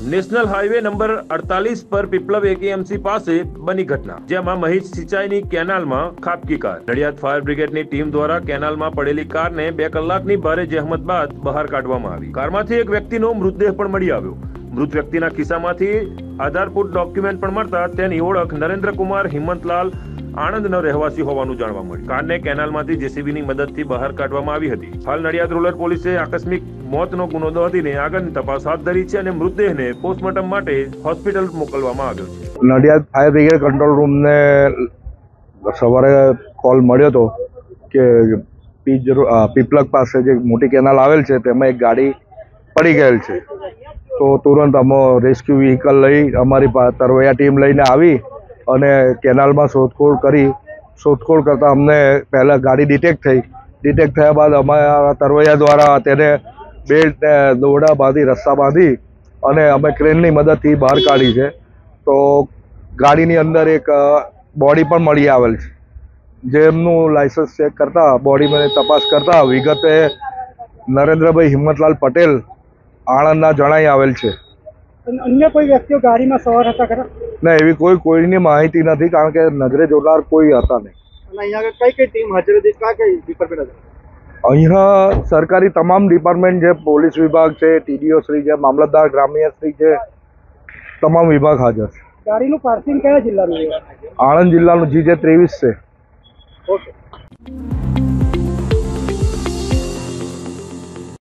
National highway number 48 પર પીપલવ એકેએમસી પાસે બની ઘટના, જેમાં મહીજ સિંચાઈની કેનાલમાં ખાબકી કાર. નડિયાદ ફાયર બ્રિગેડની ટીમ દ્વારા કેનાલમાં પડેલી કારને 2 કલાકની ભારે જહેમત બાદ બહાર કાઢવામાં આવી. કારમાંથી એક વ્યક્તિનો મૃતદેહ પણ મળી આવ્યો. મૃત વ્યક્તિના ખિસ્સામાંથી આધારભૂત ડોક્યુમેન્ટ પણ મળતા તેની ઓળખ નરેન્દ્રકુમાર હિંમતલાલ આણંદનો રહેવાસી હોવાનું જાણવા મળ્યું. કારને કેનાલમાંથી જેસીબીની મદદથી બહાર કાઢવામાં આવી હતી. હાલ નડિયાદ રૂરલ પોલીસે આકસ્મિક મોતનો ગુનો નોંધીને આગળની તપાસ હાથ ધરી છે અને મૃતદેહને પોસ્ટમોર્ટમ માટે હોસ્પિટલ મોકલવામાં આવ્યો છે. નડિયાદ ફાયર બ્રિગેડ કંટ્રોલ રૂમને સવારે કોલ મળ્યો હતો કે પીપલગ પાસે જે મોટી કેનાલ આવેલ છે તેમાં એક ગાડી પડી ગયેલ છે. તો તુરંત અમે રેસ્ક્યુ વ્હીકલ લઈ અમારી તરવૈયા ટીમ લઈને આવી અને કેનાલમાં શોધખોળ કરતાં અમને પહેલાં ગાડી ડિટેક્ટ થયા બાદ અમારા તરવૈયા દ્વારા તેને બેલ્ટ દોરડા બાંધી રસ્સા બાંધી અને અમે ક્રેનની મદદથી બહાર કાઢી છે. તો ગાડીની અંદર એક બોડી પણ મળી આવેલ છે, જેમનું લાયસન્સ ચેક કરતા બોડીમાં તપાસ કરતા વિગતે નરેન્દ્રભાઈ હિંમતલાલ પટેલ આણંદના જણાઈ આવેલ છે. અન્ય કોઈ વ્યક્તિઓ ગાડીમાં સવાર હતા ખરા? ના, એવી કોઈની માહિતી નથી, કારણ કે નજરે જોનાર કોઈ હતા નહીં. અહીંયા કઈ ટીમ હાજર હતી? કઈ ડિપાર્ટમેન્ટ હતા? અહીંયા સરકારી તમામ ડિપાર્ટમેન્ટ છે, પોલીસ વિભાગ છે, ટીડીઓ શ્રી છે, મામલતદાર ગ્રામ્ય શ્રી છે, તમામ વિભાગ હાજર છે. ગાડીનું પાર્કિંગ કયા જિલ્લાનું? આણંદ જિલ્લાનું GJ 23 છે. ઓકે.